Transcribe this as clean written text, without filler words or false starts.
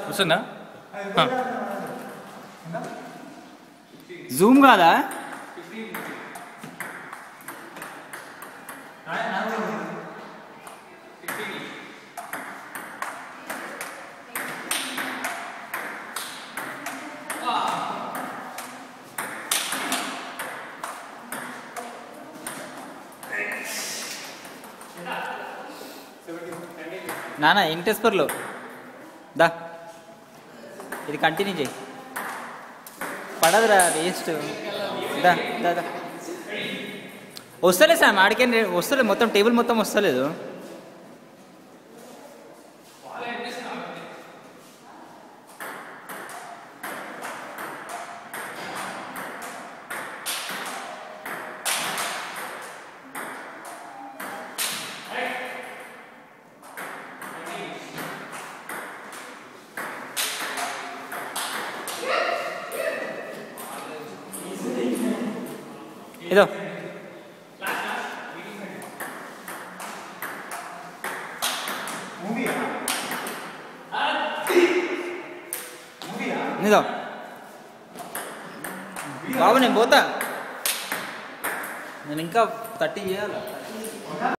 వస్తుందా? జూమ్ కాదా? నానా ఇంటెస్పర్లో దా, ఇది కంటిన్యూ చేయి. పడదురా, వేస్ట్. దా దా దా వస్తలే సార్, ఆడికే వస్తలేదు, మొత్తం టేబుల్ మొత్తం వస్తలేదు. ఇదో ఇదో బాబు, నేను పోతా, నేను ఇంకా 30 చేయాలి.